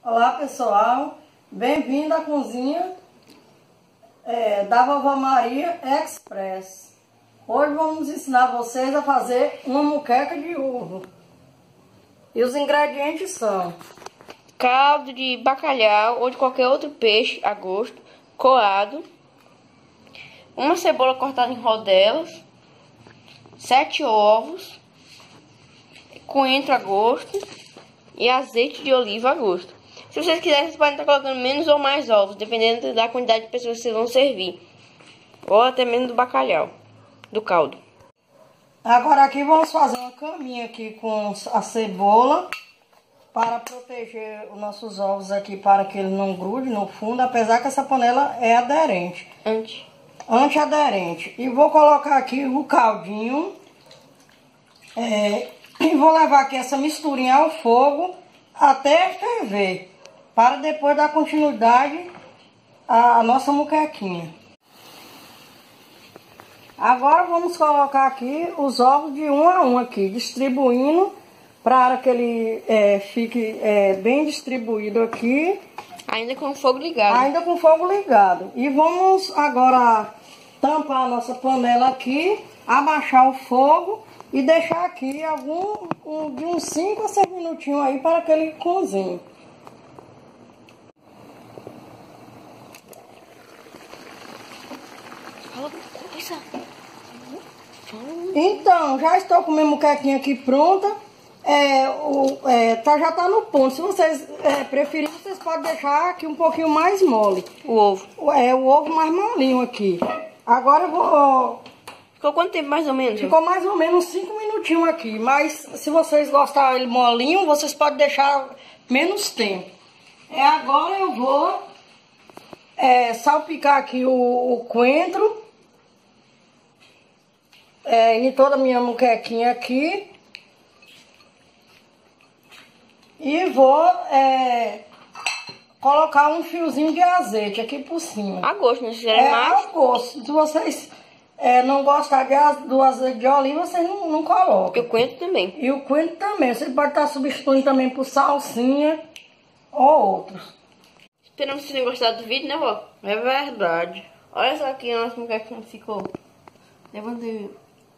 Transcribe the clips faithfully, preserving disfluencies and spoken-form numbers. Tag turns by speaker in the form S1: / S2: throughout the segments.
S1: Olá pessoal, bem-vindo à cozinha é, da Vovó Maria Express. Hoje vamos ensinar vocês a fazer uma moqueca de ovo. E os ingredientes são
S2: caldo de bacalhau ou de qualquer outro peixe a gosto, coado, uma cebola cortada em rodelas, sete ovos, coentro a gosto e azeite de oliva a gosto. Se vocês quiserem, vocês podem estar colocando menos ou mais ovos, dependendo da quantidade de pessoas que vocês vão servir. Ou até menos do bacalhau, do caldo.
S1: Agora aqui vamos fazer uma caminha aqui com a cebola para proteger os nossos ovos aqui, para que ele não grude no fundo, apesar que essa panela é aderente.
S2: Anti.
S1: Antiaderente. E vou colocar aqui o caldinho. É, e vou levar aqui essa misturinha ao fogo até ferver, para depois dar continuidade à nossa moquequinha. Agora vamos colocar aqui os ovos de um a um aqui, distribuindo para que ele é, fique é, bem distribuído aqui.
S2: Ainda com o fogo ligado.
S1: Ainda com o fogo ligado. E vamos agora tampar a nossa panela aqui, abaixar o fogo e deixar aqui algum, um, de uns cinco a seis minutinhos aí para que ele cozinhe. Então, já estou com minha moquequinha aqui pronta. É, o, é, tá, já tá no ponto. Se vocês é, preferirem, vocês podem deixar aqui um pouquinho mais mole.
S2: O ovo.
S1: É, o ovo mais molinho aqui. Agora eu vou...
S2: Ficou quanto tempo mais ou menos?
S1: Ficou mais ou menos cinco minutinhos aqui. Mas se vocês gostarem ele molinho, vocês podem deixar menos tempo. É, agora eu vou é, salpicar aqui o, o coentro. É, em toda a minha moquequinha aqui. E vou é, colocar um fiozinho de azeite aqui por cima.
S2: A gosto, não sei se
S1: é
S2: mais.
S1: A gosto. Se vocês é, não gostarem do azeite de oliva, vocês não, não colocam.
S2: E o coentro também.
S1: E o coentro também. Você pode estar substituindo também por salsinha ou outros.
S2: Esperamos que vocês tenham gostado do vídeo, né, vó?
S1: É verdade.
S2: Olha só aqui a nossa moqueca como ficou. Levanta.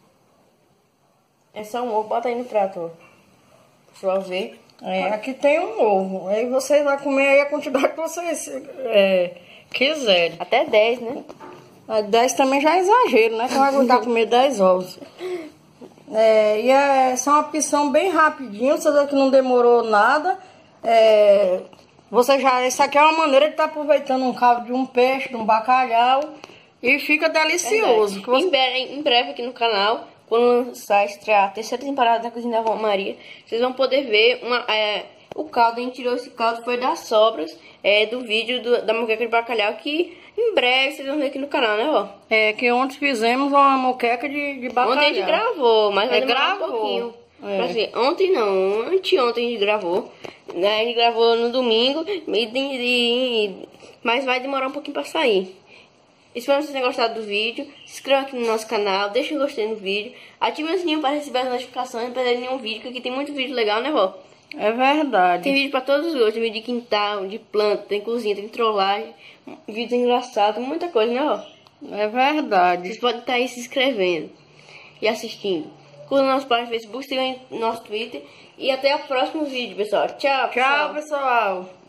S2: É só um ovo, bota aí no prato, ó. Pra ver.
S1: É, aqui tem um ovo. Aí vocês vão comer aí a quantidade que vocês é, quiserem.
S2: Até dez, né?
S1: dez também já é exagero, né? Que vai aguentar comer dez ovos. É, e é, essa é uma opção bem rapidinho. Você vê que não demorou nada. É, você já, essa aqui é uma maneira de estar tá aproveitando um caldo de um peixe, de um bacalhau. E fica delicioso.
S2: Você... Em, breve, em breve aqui no canal, quando lançar, estrear a terceira temporada da Cozinha da Vovó Maria, vocês vão poder ver uma, é, o caldo. A gente tirou esse caldo, foi das sobras é, do vídeo do, da moqueca de bacalhau, que em breve vocês vão ver aqui no canal, né, vó?
S1: É, que ontem fizemos uma moqueca de, de bacalhau.
S2: Ontem a gente gravou, mas vai
S1: é,
S2: demorar
S1: gravou.
S2: um pouquinho.
S1: É.
S2: Assim, ontem não, anteontem a gente gravou. Né, a gente gravou no domingo, e, e, mas vai demorar um pouquinho pra sair. Espero que vocês tenham gostado do vídeo. Se inscreva aqui no nosso canal, deixem um gostei no vídeo, ative o sininho para receber as notificações e não perder nenhum vídeo, porque aqui tem muito vídeo legal, né, vó?
S1: É verdade.
S2: Tem vídeo para todos os gostos, tem vídeo de quintal, de planta, tem cozinha, tem trollagem, vídeos engraçados, muita coisa, né, vó?
S1: É verdade.
S2: Vocês podem estar aí se inscrevendo e assistindo. Curtam nosso página no Facebook, sigam nosso Twitter e até o próximo vídeo, pessoal. Tchau, pessoal.
S1: Tchau, pessoal.